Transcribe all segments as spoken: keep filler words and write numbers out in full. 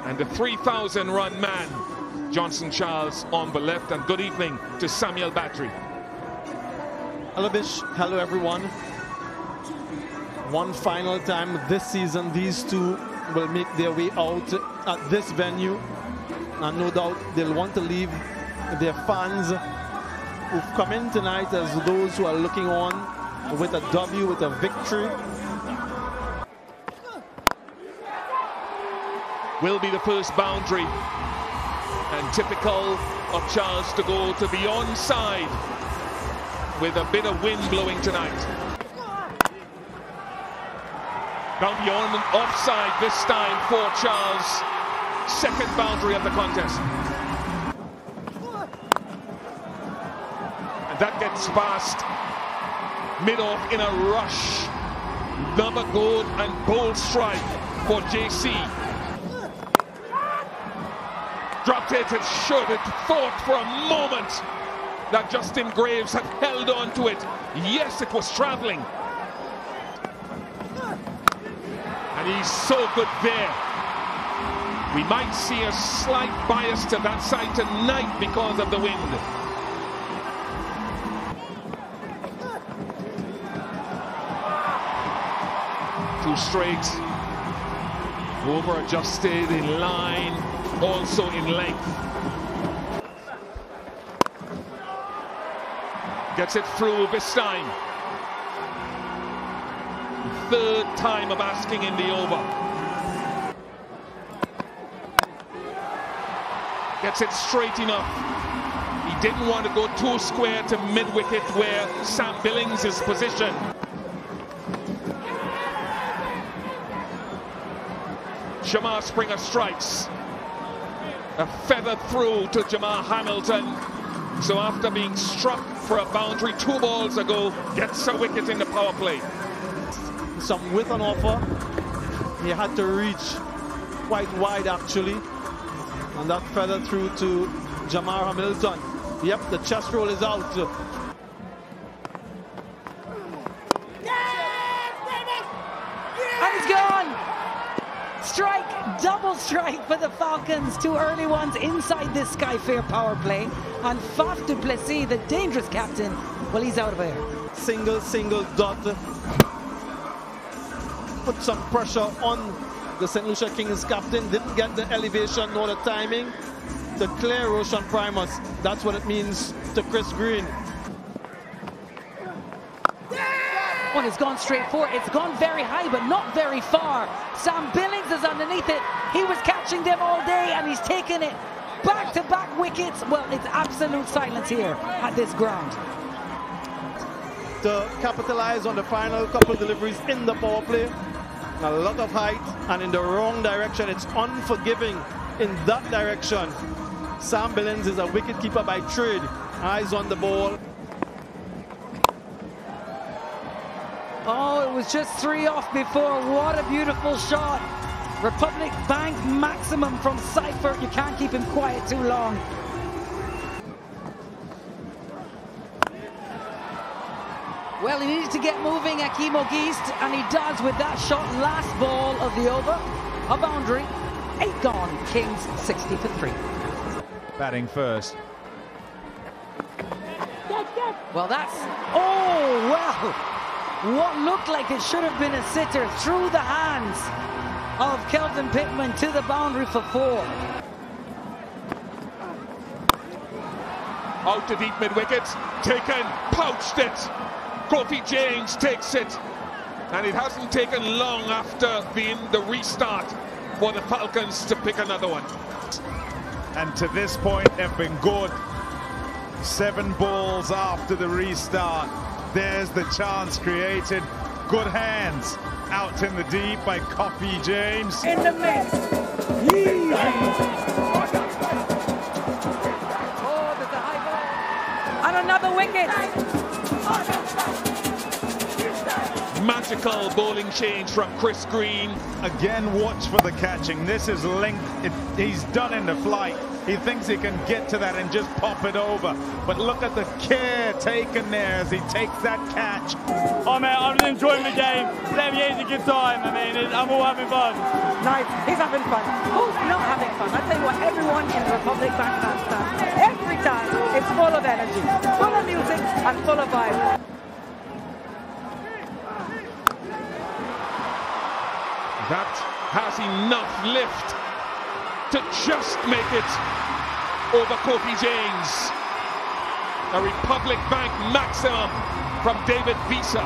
And the three thousand run man, Johnson Charles, on the left. And good evening to Samuel Battery. Hello, Bish. Hello, everyone. One final time this season, these two will make their way out at this venue. And no doubt they'll want to leave their fans who've come in tonight as those who are looking on with a W, with a victory. Will be the first boundary, and typical of Charles to go to the onside with a bit of wind blowing tonight. Now beyond offside this time for Charles, second boundary of the contest. And that gets past mid-off in a rush. Another good and bold strike for J C. Dropped it and should have thought for a moment that Justin Graves had held on to it. Yes, it was traveling. And he's so good there. We might see a slight bias to that side tonight because of the wind. Two straight. Over adjusted in line. Also in length. Gets it through this time. Third time of asking in the over. Gets it straight enough. He didn't want to go too square to mid-wicket where Sam Billings is positioned. Shamar Springer strikes. A feather through to Jamar Hamilton. So after being struck for a boundary two balls ago, gets a wicket in the power play. Some width on offer. He had to reach quite wide actually. And that feather through to Jamar Hamilton. Yep, the chest roll is out. And it's gone! Strike, double strike for the Falcons. Two early ones inside this Sky Fair power play. And Faf du Plessis, the dangerous captain, well, he's out of air. Single, single dot. Put some pressure on the Saint Lucia Kings captain. Didn't get the elevation nor the timing to clear Roshan Primus. That's what it means to Chris Green. One has gone straight forward. It's gone very high, but not very far. Sam Billings is underneath it. He was catching them all day, and he's taken it back-to-back wickets. Well, it's absolute silence here at this ground. To capitalize on the final couple deliveries in the power play. A lot of height, and in the wrong direction. It's unforgiving in that direction. Sam Billings is a wicketkeeper by trade. Eyes on the ball. Oh, it was just three off before. What a beautiful shot. Republic Bank maximum from Cypher. You can't keep him quiet too long. Well, he needed to get moving, Akeem O'Geist, and he does with that shot. Last ball of the over. A boundary. Eight gone. Kings sixty for three. Batting first. Well, that's... Oh, well. What looked like it should have been a sitter through the hands of Kelvin Pittman to the boundary for four. Out to deep mid-wicket, taken, pouched it. Kofi James takes it. And it hasn't taken long after being the restart for the Falcons to pick another one. And to this point, they've been good. Seven balls after the restart. There's the chance created. Good hands out in the deep by Kofi James. In the mix. Easy. Oh, there's a high ball. And another wicket. Magical bowling change from Chris Green. Again, watch for the catching. This is linked. It, he's done in the flight. He thinks he can get to that and just pop it over. But look at the care taken there as he takes that catch. Oh man, I'm just enjoying the game. Let me have a good time. I mean, I'm all having fun. Nice. He's having fun. Who's not having Republic Bank bandstand. Every time, it's full of energy, full of music, and full of vibe. That has enough lift to just make it over Kofi James. A Republic Bank maximum from David Visa.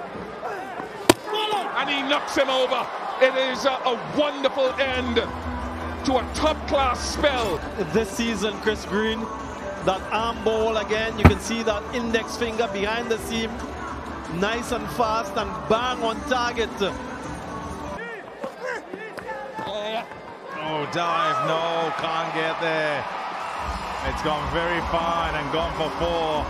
And he knocks him over. It is a, a wonderful end to a top-class spell. This season, Chris Green, that arm ball again, you can see that index finger behind the seam. Nice and fast and bang on target. Oh, dive, no, can't get there. It's gone very fine and gone for four.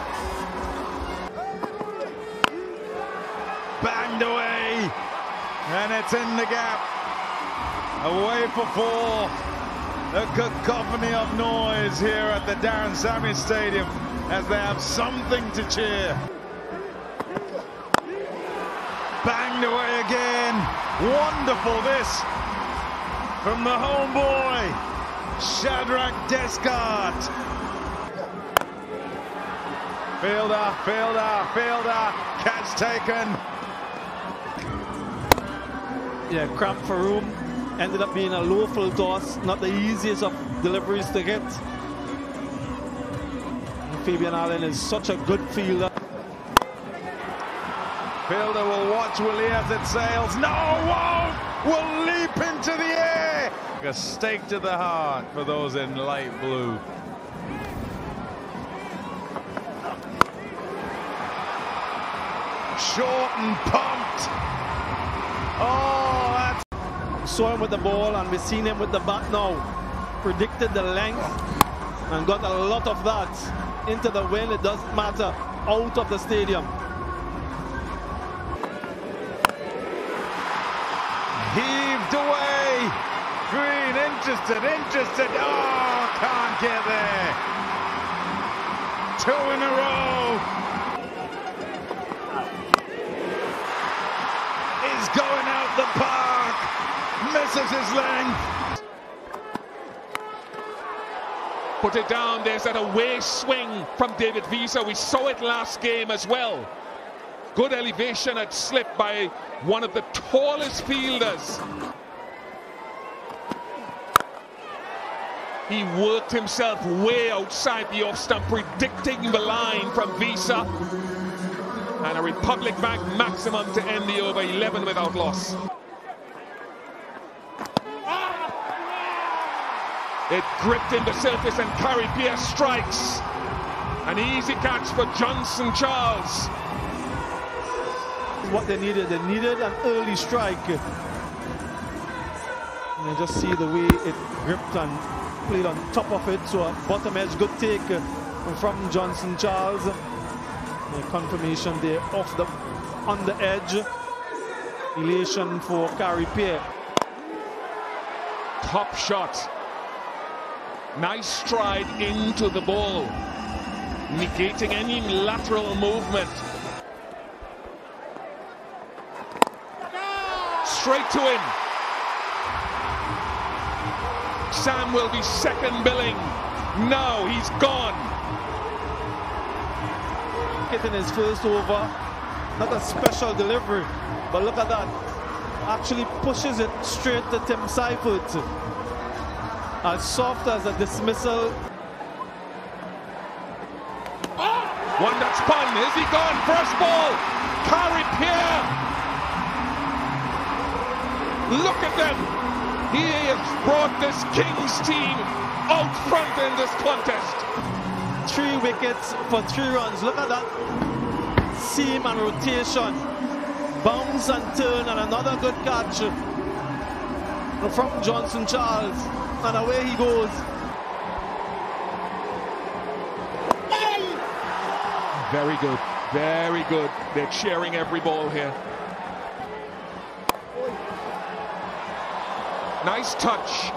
Banged away, and it's in the gap. Away for four. A cacophony of noise here at the Daren Sammy Stadium as they have something to cheer. Banged away again. Wonderful this from the homeboy, Shadrach Descartes. Fielder, fielder, fielder, catch taken. Yeah, cramp for room. Ended up being a low full toss, not the easiest of deliveries to get. And Fabian Allen is such a good fielder. Fielder will watch, will he, as it sails? No, won't! Will leap into the air! A stake to the heart for those in light blue. Short and pumped. Oh, that's... Saw him with the ball and we've seen him with the bat now. Predicted the length and got a lot of that into the wind. It doesn't matter, out of the stadium. Heaved away. Green, interested, interested. Oh, can't get there. Two in a row. He's going out the park. Misses his length. Put it down. There's that away swing from David Visa. We saw it last game as well. Good elevation at slip by one of the tallest fielders. He worked himself way outside the off stump, predicting the line from Visa. And a Republic Bank maximum to end the over, eleven without loss. It gripped in the surface and Carrie Pierce strikes. An easy catch for Johnson Charles. What they needed, they needed an early strike. And you just see the way it gripped and played on top of it. So a bottom edge good take from Johnson Charles. The confirmation there off the on the edge. Elation for Carrie Pierce. Top shot. Nice stride into the ball, negating any lateral movement. Straight to him. Sam will be second billing. No, he's gone. In his first over, not a special delivery, but look at that. Actually pushes it straight to Tim Seifert. As soft as a dismissal. One that's spun. Is he gone? First ball. Carrie Pierre. Look at them. He has brought this Kings team out front in this contest. Three wickets for three runs. Look at that seam and rotation. Bounce and turn, and another good catch from Johnson Charles. And away he goes. Very good, very good. They're cheering every ball here. Nice touch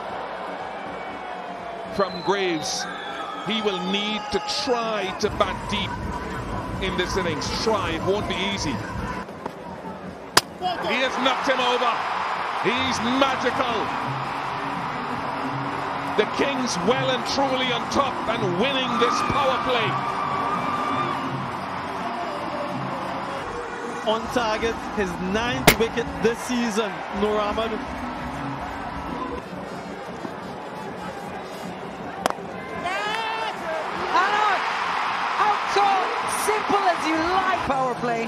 from Graves. He will need to try to bat deep in this innings. Try, it won't be easy. He has knocked him over. He's magical. The Kings well and truly on top and winning this power play. On target, his ninth wicket this season, Nur Ahmed. Simple as you like. Power play.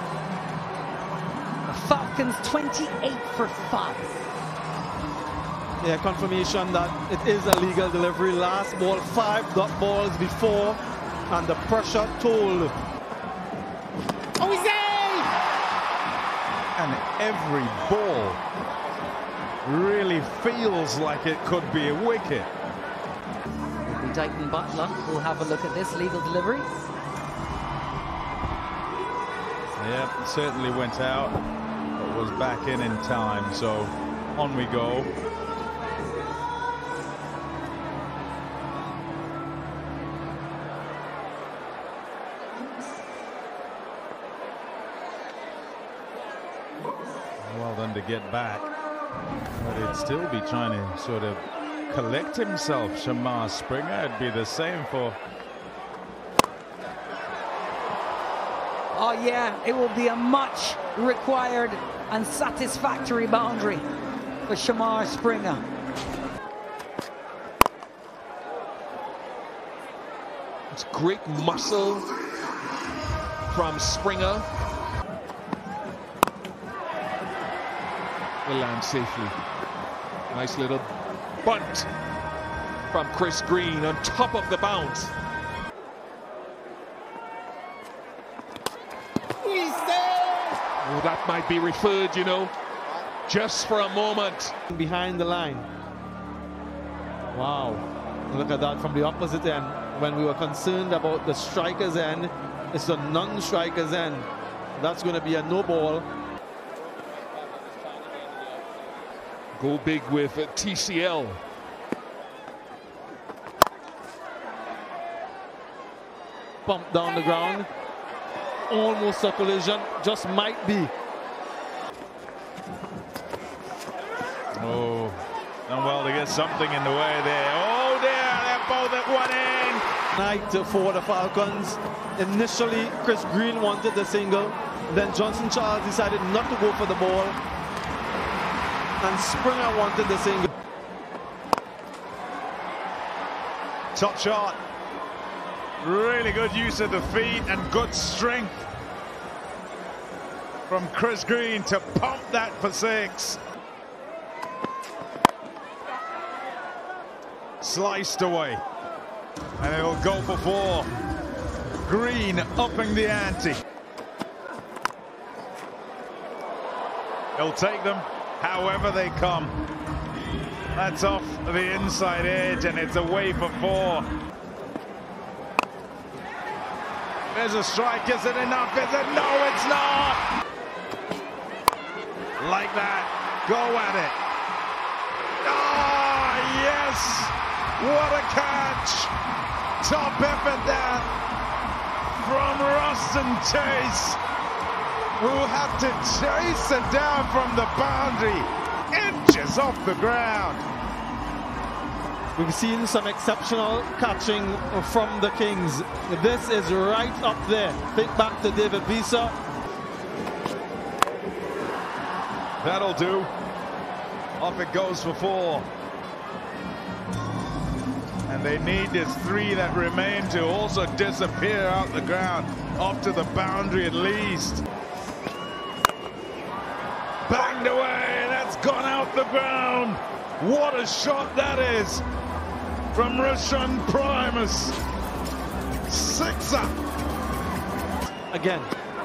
The Falcons twenty-eight for five. Yeah, confirmation that it is a legal delivery. Last ball, five dot balls before, and the pressure told. Oh, he's safe! And every ball really feels like it could be a wicket. Dyton Butler will have a look at this legal delivery. Yeah, it certainly went out, but was back in in time, so on we go. Well done to get back, but he'd still be trying to sort of collect himself, Shamar Springer. It'd be the same for... Oh yeah, it will be a much required and satisfactory boundary for Shamar Springer. It's great muscle from Springer. Will land safely. Nice little bunt from Chris Green on top of the bounce. Oh, that might be referred, you know, just for a moment. Behind the line. Wow. Look at that from the opposite end. When we were concerned about the striker's end, it's the non-striker's end. That's going to be a no ball. Go big with T C L. Pump down the ground. Almost a collision, just might be. Oh, done well to get something in the way there. Oh dear, they're both at one end. Night for the Falcons. Initially, Chris Green wanted the single. Then Johnson Charles decided not to go for the ball. And Springer wanted the single. Top shot. Really good use of the feet and good strength from Chris Green to pump that for six. Sliced away. And it'll go for four. Green upping the ante. He'll take them however they come. That's off the inside edge and it's away for four. There's a strike. Is it enough? Is it? No, it's not. Like that. Go at it. Oh, yes. What a catch. Top effort there from Ruston Chase, who had to chase it down from the boundary, inches off the ground. We've seen some exceptional catching from the Kings. This is right up there. Think back to David Visa. That'll do. Off it goes for four. And they need this three that remain to also disappear out the ground. Off to the boundary at least. Banged away. That's gone out the ground. What a shot that is from Rashan Primus. Sixer. Again.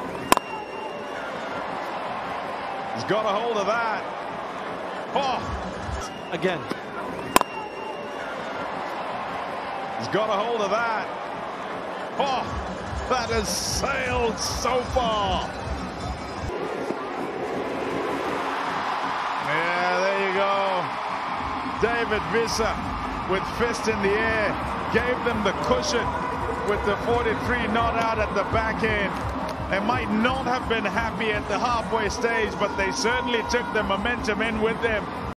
He's got a hold of that. Oh. Again. He's got a hold of that. Oh, that has sailed so far. Yeah, there you go. David Visser with fist in the air gave them the cushion with the forty-three not out at the back end. They might not have been happy at the halfway stage, but they certainly took the momentum in with them.